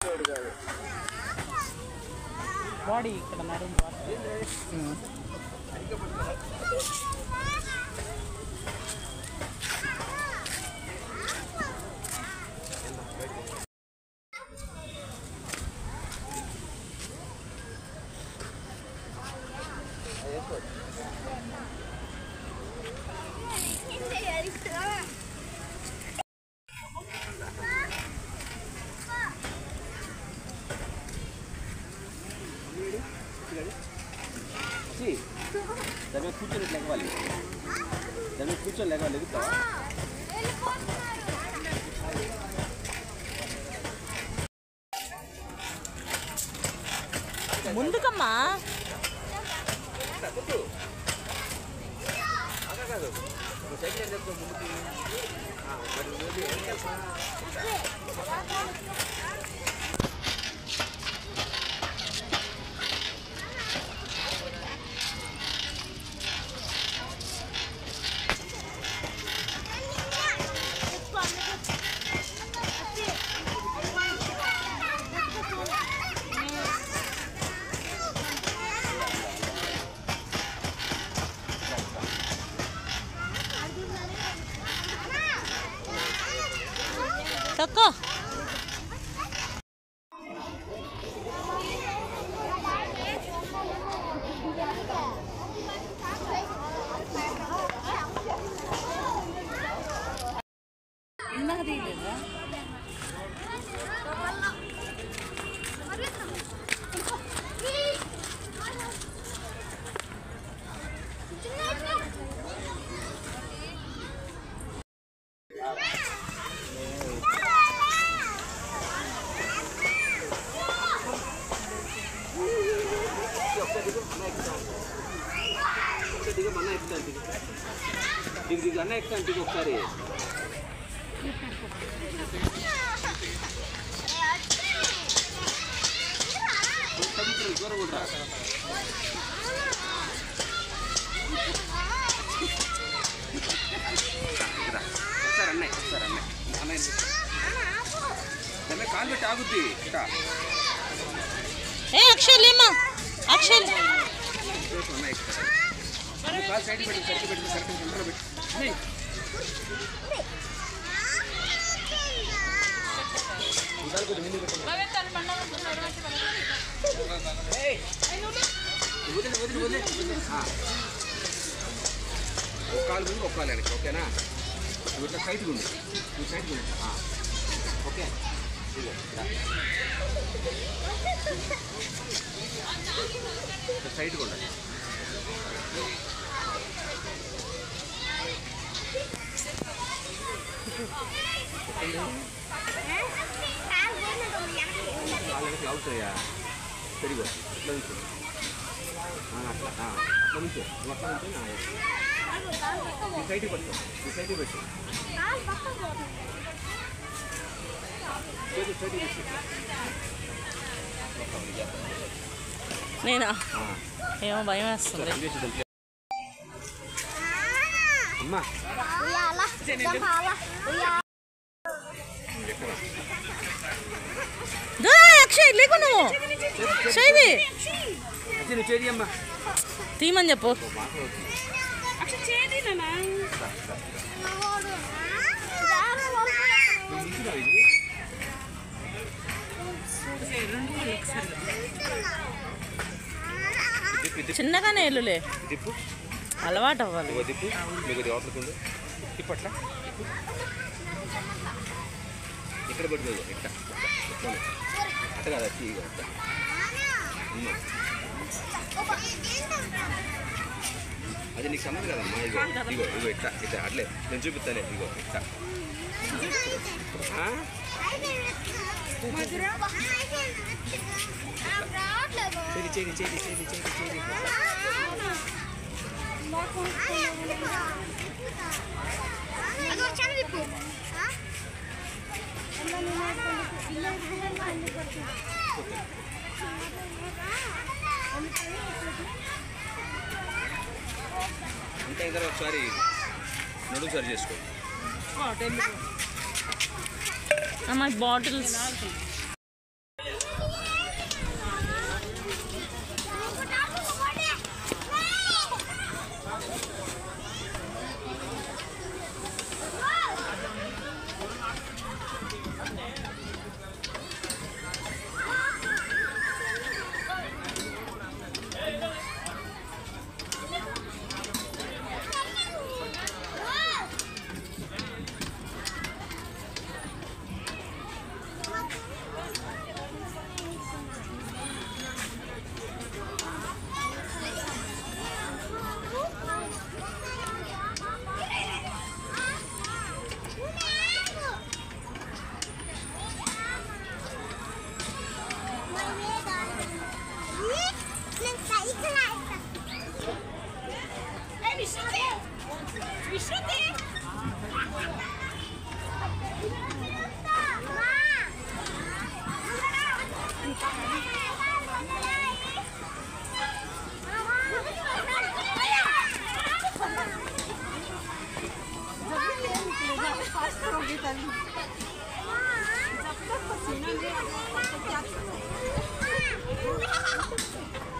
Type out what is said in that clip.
Body ఇక్కడ నడుము దాని మీద కూర్చొని లెగవాలి దాని మీద కూర్చొని లెగుతావా ముందుకమ్మా తక్కువ దిగు అన్న ఎక్కుతాను దిగు ఒకసారి దూరం కూడా ఒకసారి అన్నయ్య అన్నయ్య కాలు పెట్టి ఆగుద్ది అక్షయ్ లేమా అక్షయ్ అన్నయ్య కాలు సైడ్ పెట్టి సరికి పెట్టి సరికి ఇంట్లో పెట్టి ఒక కాలు ముందు ఒక కాలు వెనక్కి ఓకేనా నువ్వు ఇట్లా సైడ్గా ఉంది నువ్వు సైడ్గా ఉంది ఓకే సైడ్గా ఉండాలి కాళ్ళకి అవుతాయా పెరిగో ఇట్లా నుంచి అట్లా అట్లా నుంచి అట్లా నుంచి ఈ సైడ్కి పెట్టు ఈ సైడ్కి పెట్టు నేనా ఏమో భయం వేస్తుంది అమ్మా అక్షయ్ లేకు నువ్వు చేయి చేయి అమ్మా తీయమని చెప్పు చిన్నగానే వెళ్లులే అలవాటు అవ్వాలి తిప్పట్లా ఇక్కడ పెట్టుకోదు ఇట్లా అట్ట కదా అది నీకు సంబంధం కదమ్మా ఇగో ఇగో ఇగో ఇట్లా ఇట్లా అట్లే నేను చూపిస్తానే ఇగో ఇట్లా చేరి చేరి చేరి చేరి చేరి ఇంకా ఇద్దరు ఒకసారి నడుము సరి చేసుకో my bottles. फास्ट होगी तभी जब तक पसीना नहीं आ जाए तब तक क्या